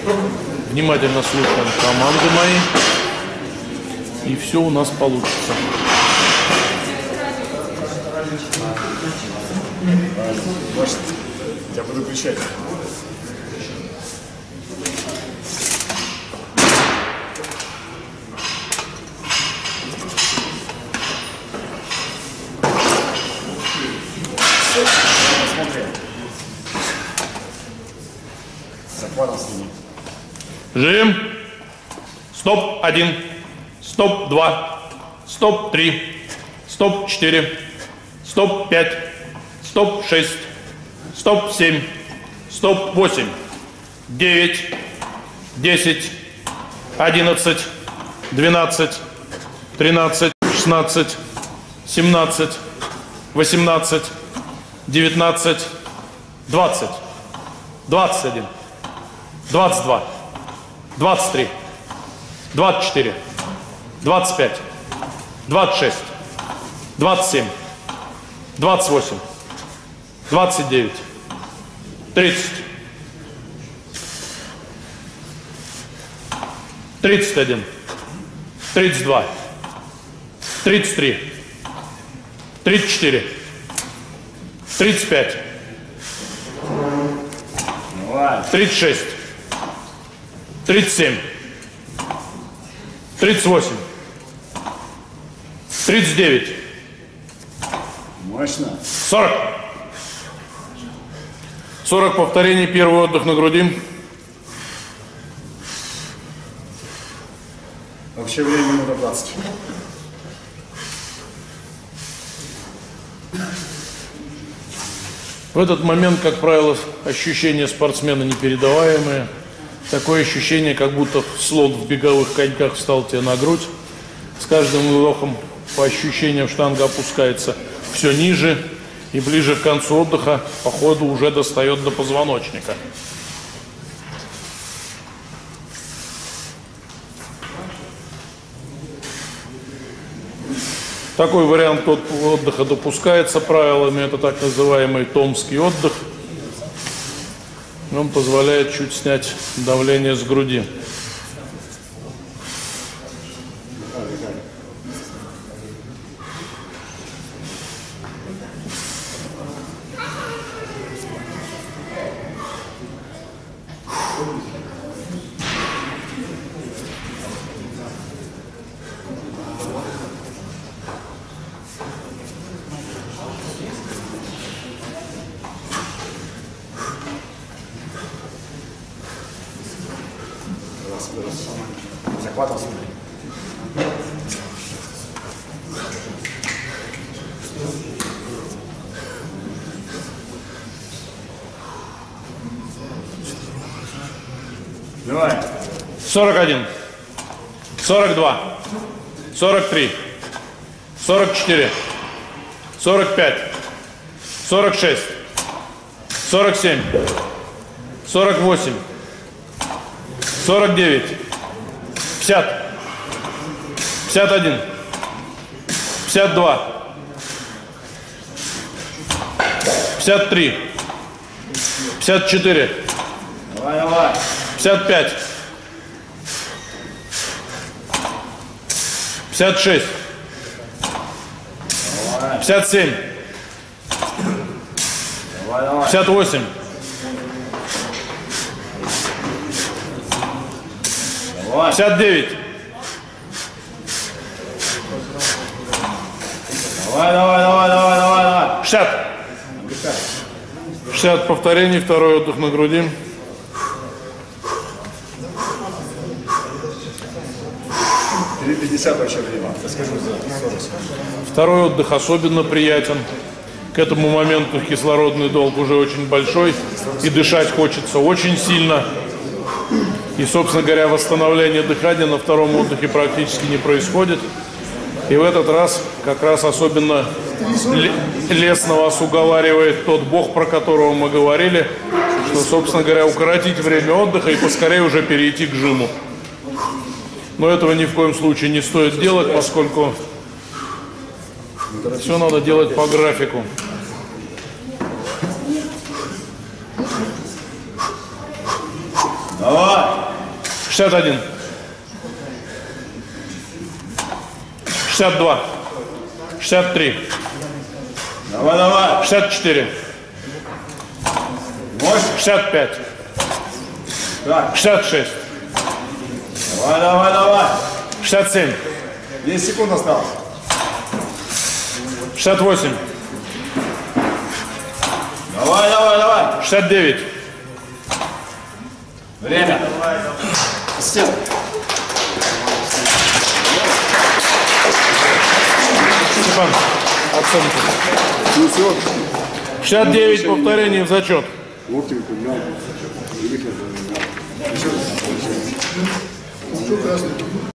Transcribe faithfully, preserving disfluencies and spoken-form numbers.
Внимательно слушаем команды мои. И все у нас получится. Я буду кричать. Захватом сними. Жим. Стоп. Один. Стоп. Два. Стоп. Три. Стоп. Четыре. Стоп. Пять. Стоп. Шесть. Стоп. Семь. Стоп. Восемь. Девять. Десять. Одиннадцать. Двенадцать. Тринадцать. Шестнадцать. Семнадцать. Восемнадцать. Девятнадцать. Двадцать. Двадцать один. Двадцать два. Двадцать три. Двадцать четыре. Двадцать пять. Двадцать шесть. Двадцать семь. Двадцать восемь. Двадцать девять. Тридцать. Тридцать один. Тридцать два. Тридцать три. Тридцать четыре. Тридцать пять. Тридцать шесть. Тридцать семь. Тридцать восемь. Тридцать девять. Мощно. Сорок. Сорок повторений. Первый отдых на груди. Вообще время минута двадцать. В этот момент, как правило, ощущения спортсмена непередаваемые. Такое ощущение, как будто слон в беговых коньках встал тебе на грудь. С каждым вдохом, по ощущениям, штанга опускается все ниже. И ближе к концу отдыха, по ходу, уже достает до позвоночника. Такой вариант отдыха допускается правилами. Это так называемый томский отдых. Он позволяет чуть снять давление с груди. Захватом сними. Давай. сорок один. сорок два. сорок три. сорок четыре. сорок пять. сорок шесть. сорок семь. сорок восемь. сорок девять. пятьдесят. пятьдесят один. пятьдесят два. пятьдесят три. пятьдесят четыре. Давай, давай. пятьдесят пять. пятьдесят шесть. Давай. пятьдесят семь. Давай, давай. пятьдесят восемь. Давай. пятьдесят девять. Давай, давай, давай, давай, давай, давай. шестьдесят. шестьдесят повторений, второй отдых на груди. пятьдесят вообще время. Я скажу за сорок. Второй отдых особенно приятен. К этому моменту кислородный долг уже очень большой, и дышать хочется очень сильно. И, собственно говоря, восстановление дыхания на втором отдыхе практически не происходит. И в этот раз как раз особенно лестно вас уговаривает тот Бог, про которого мы говорили, что, собственно говоря, укоротить время отдыха и поскорее уже перейти к жиму. Но этого ни в коем случае не стоит делать, поскольку все надо делать по графику. Давай! шестьдесят один. шестьдесят два. шестьдесят три. Давай, давай. шестьдесят четыре. Мощь. шестьдесят пять. Так. шестьдесят шесть. Давай, давай, давай. шестьдесят семь. десять секунд осталось. шестьдесят восемь. Давай, давай, давай. шестьдесят девять. Время. Ассистент. Степан, оценка. шестьдесят девять повторений в зачет. Локтем поднял. Привыкли.